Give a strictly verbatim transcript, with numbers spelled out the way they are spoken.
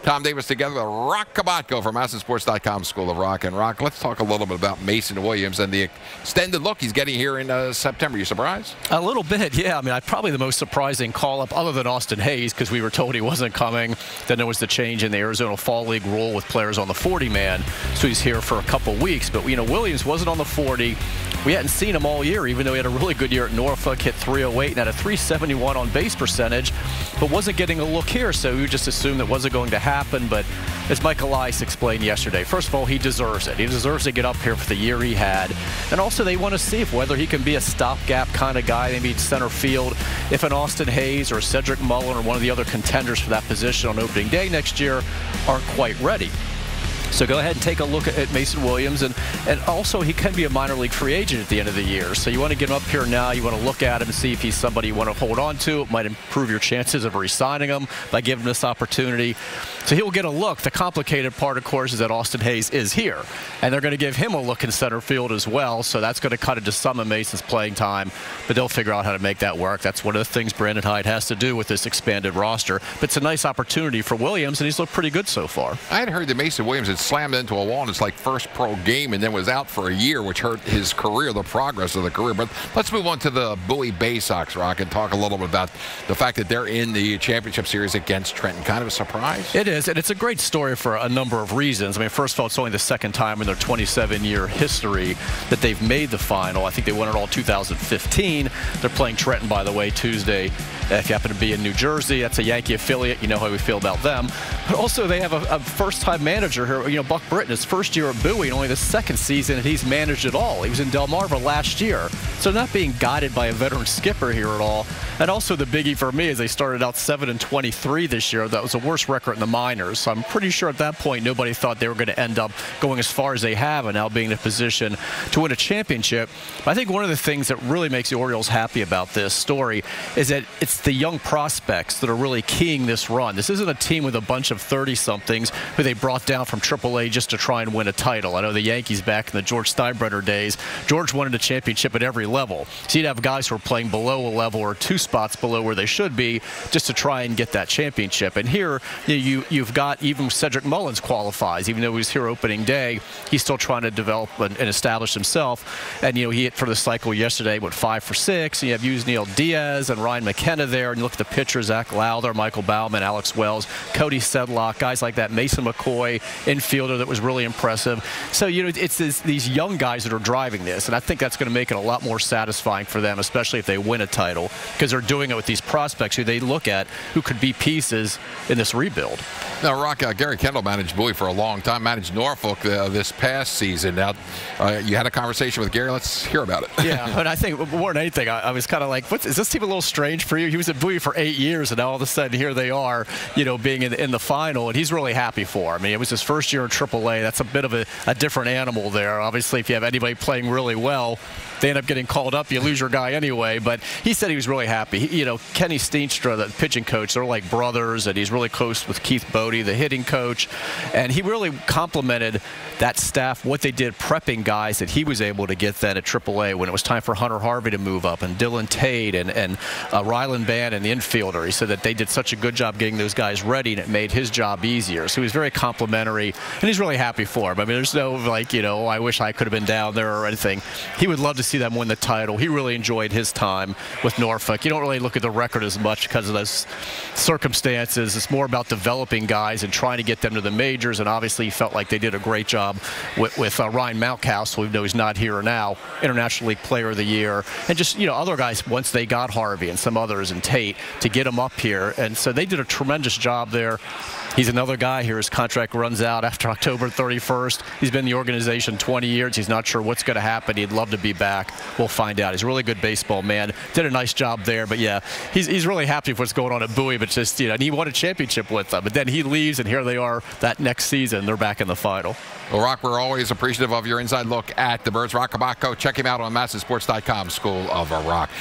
Tom Davis together with Roch Kubatko from M A S N Sports dot com School of Rock. And Rock, let's talk a little bit about Mason Williams and the extended look he's getting here in uh, September. You surprised? A little bit, yeah. I mean, I, probably the most surprising call-up other than Austin Hayes, because we were told he wasn't coming. Then there was the change in the Arizona Fall League rule with players on the forty man, so he's here for a couple weeks. But, you know, Williams wasn't on the forty. We hadn't seen him all year, even though he had a really good year at Norfolk, hit three oh eight and had a three seventy-one on base percentage, but wasn't getting a look here, so we just assumed that wasn't going to happen. But as Mike Elias explained yesterday, first of all, he deserves it. He deserves to get up here for the year he had. And also they want to see if whether he can be a stopgap kind of guy, maybe in center field, if an Austin Hayes or Cedric Mullin or one of the other contenders for that position on opening day next year aren't quite ready. So go ahead and take a look at Mason Williams, and, and also he can be a minor league free agent at the end of the year. So you want to get him up here now. You want to look at him and see if he's somebody you want to hold on to. It might improve your chances of re-signing him by giving him this opportunity. So he'll get a look. The complicated part, of course, is that Austin Hayes is here, and they're going to give him a look in center field as well. So that's going to cut into some of Mason's playing time, but they'll figure out how to make that work. That's one of the things Brandon Hyde has to do with this expanded roster. But it's a nice opportunity for Williams, and he's looked pretty good so far. I had heard that Mason Williams had slammed into a wall in his like first pro game and then was out for a year, which hurt his career, the progress of the career. But let's move on to the Bowie Bay Sox, Rock, and talk a little bit about the fact that they're in the championship series against Trenton. Kind of a surprise. It is, and it's a great story for a number of reasons. I mean, first of all, it's only the second time in their twenty-seven year history that they've made the final. I think they won it all two thousand fifteen. They're playing Trenton, by the way, Tuesday. If you happen to be in New Jersey, that's a Yankee affiliate. You know how we feel about them. But also, they have a, a first-time manager here. You know, Buck Britton, his first year at Bowie, and only the second season, and he's managed it all. He was in Delmarva last year. So not being guided by a veteran skipper here at all. And also the biggie for me is they started out seven and twenty-three this year. That was the worst record in the minors. So I'm pretty sure at that point nobody thought they were going to end up going as far as they have and now being in a position to win a championship. But I think one of the things that really makes the Orioles happy about this story is that it's the young prospects that are really keying this run. This isn't a team with a bunch of thirty-somethings who they brought down from triple A just to try and win a title. I know the Yankees back in the George Steinbrenner days, George wanted a championship at every level. So you'd have guys who are playing below a level or two spots below where they should be just to try and get that championship. And here you, you, you've got even Cedric Mullins qualifies. Even though he was here opening day, he's still trying to develop and, and establish himself. And, you know, he hit for the cycle yesterday, went five for six. And you have Yusniel Diaz and Ryan McKenna there. And you look at the pitchers, Zach Lowther, Michael Baumann, Alex Wells, Cody Sedlock, guys like that, Mason McCoy, infielder that was really impressive. So, you know, it's this, these young guys that are driving this, and I think that's going to make it a lot more satisfying for them, especially if they win a title, because they're doing it with these prospects who they look at who could be pieces in this rebuild. Now, Rock, uh, Gary Kendall managed Bowie for a long time, managed Norfolk uh, this past season. Now, uh, you had a conversation with Gary. Let's hear about it. Yeah, and I think more than anything, I, I was kind of like, What's, is this team a little strange for you? He was at Bowie for eight years, and now all of a sudden here they are, you know, being in, in the final, and he's really happy for him. I mean, it was his first year in triple A. That's a bit of a, a different animal there. Obviously, if you have anybody playing really well, they end up getting called up. You lose your guy anyway. But he said he was really happy. He, you know, Kenny Steenstra, the pitching coach, they're like brothers, and he's really close with Keith Bodie, the hitting coach. And he really complimented that staff, what they did prepping guys that he was able to get then at triple A when it was time for Hunter Harvey to move up, and Dylan Tate and, and uh, Ryland Bannon, the infielder. He said that they did such a good job getting those guys ready, and it made his job easier. So he was very complimentary, and he's really happy for him. I mean, there's no, like, you know, I wish I could have been down there or anything. He would love to see them win the title. He really enjoyed his time with Norfolk. You don't really look at the record as much because of those circumstances. It's more about developing guys and trying to get them to the majors, and obviously he felt like they did a great job with, with uh, Ryan Mountcastle, who we know he's not here now, International League Player of the Year, and just, you know, other guys once they got Harvey and some others and Tate to get him up here. And so they did a tremendous job there. He's another guy here. His contract runs out after October thirty-first. He's been in the organization twenty years. He's not sure what's going to happen. He'd love to be back. We'll find out. He's a really good baseball man. Did a nice job there. But, yeah, he's, he's really happy with what's going on at Bowie. But just, you know, and he won a championship with them. But then he leaves, and here they are that next season. They're back in the final. Well, Rock, we're always appreciative of your inside look at the Birds. Roch Kubatko, check him out on M A S N Sports dot com School of Rock.